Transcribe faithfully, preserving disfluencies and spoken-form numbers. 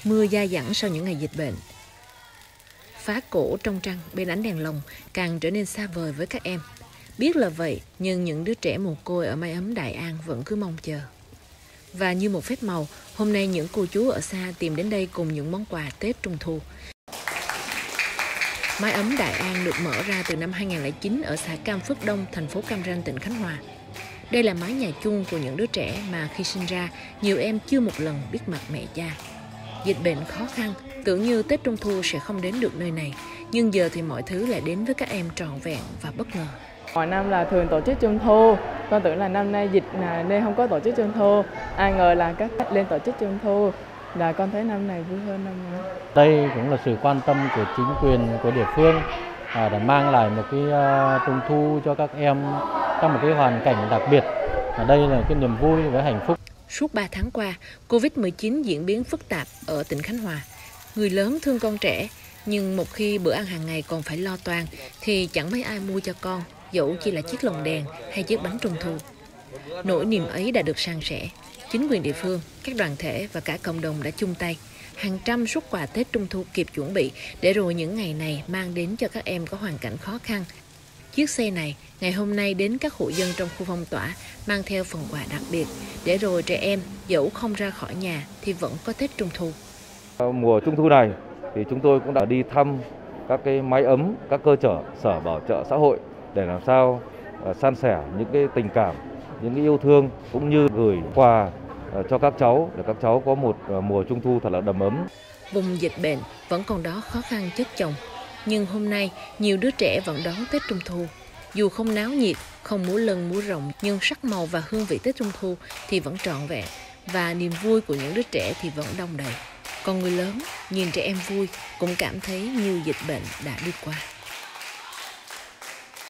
mưa dai dẳng sau những ngày dịch bệnh. Phá cổ trong trăng bên ánh đèn lồng càng trở nên xa vời với các em. Biết là vậy, nhưng những đứa trẻ mồ côi ở mái ấm Đại An vẫn cứ mong chờ. Và như một phép màu, hôm nay những cô chú ở xa tìm đến đây cùng những món quà Tết Trung Thu. Mái ấm Đại An được mở ra từ năm hai nghìn không trăm lẻ chín ở xã Cam Phước Đông, thành phố Cam Ranh, tỉnh Khánh Hòa. Đây là mái nhà chung của những đứa trẻ mà khi sinh ra, nhiều em chưa một lần biết mặt mẹ cha. Dịch bệnh khó khăn, tưởng như Tết Trung Thu sẽ không đến được nơi này, nhưng giờ thì mọi thứ lại đến với các em trọn vẹn và bất ngờ. Mọi năm là thường tổ chức Trung Thu, con tưởng là năm nay dịch nên không có tổ chức Trung Thu, ai ngờ là các khách lên tổ chức Trung Thu, là con thấy năm này vui hơn năm ngoái. Đây cũng là sự quan tâm của chính quyền của địa phương à, để mang lại một cái uh, Trung Thu cho các em trong một cái hoàn cảnh đặc biệt. Ở đây là cái niềm vui với hạnh phúc. Suốt ba tháng qua, Covid mười chín diễn biến phức tạp ở tỉnh Khánh Hòa. Người lớn thương con trẻ, nhưng một khi bữa ăn hàng ngày còn phải lo toan thì chẳng mấy ai mua cho con, dẫu chỉ là chiếc lồng đèn hay chiếc bánh Trung Thu. Nỗi niềm ấy đã được san sẻ. Chính quyền địa phương, các đoàn thể và cả cộng đồng đã chung tay. Hàng trăm suất quà Tết Trung Thu kịp chuẩn bị để rồi những ngày này mang đến cho các em có hoàn cảnh khó khăn. Chiếc xe này ngày hôm nay đến các hộ dân trong khu phong tỏa mang theo phần quà đặc biệt để rồi trẻ em dẫu không ra khỏi nhà thì vẫn có Tết Trung Thu. Mùa Trung Thu này thì chúng tôi cũng đã đi thăm các cái mái ấm, các cơ sở bảo trợ xã hội để làm sao san sẻ những cái tình cảm, những cái yêu thương cũng như gửi quà cho các cháu để các cháu có một mùa Trung Thu thật là đầm ấm. Vùng dịch bệnh vẫn còn đó khó khăn chất chồng, nhưng hôm nay nhiều đứa trẻ vẫn đón Tết Trung Thu. Dù không náo nhiệt, không múa lân múa rồng, nhưng sắc màu và hương vị Tết Trung Thu thì vẫn trọn vẹn, và niềm vui của những đứa trẻ thì vẫn đong đầy. Còn người lớn nhìn trẻ em vui cũng cảm thấy như dịch bệnh đã đi qua.